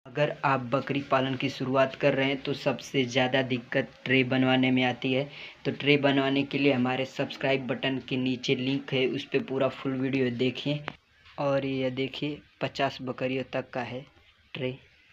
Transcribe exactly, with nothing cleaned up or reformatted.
अगर आप बकरी पालन की शुरुआत कर रहे हैं तो सबसे ज़्यादा दिक्कत ट्रे बनवाने में आती है। तो ट्रे बनवाने के लिए हमारे सब्सक्राइब बटन के नीचे लिंक है, उस पर पूरा फुल वीडियो देखिए। और ये देखिए पचास बकरियों तक का है ट्रे।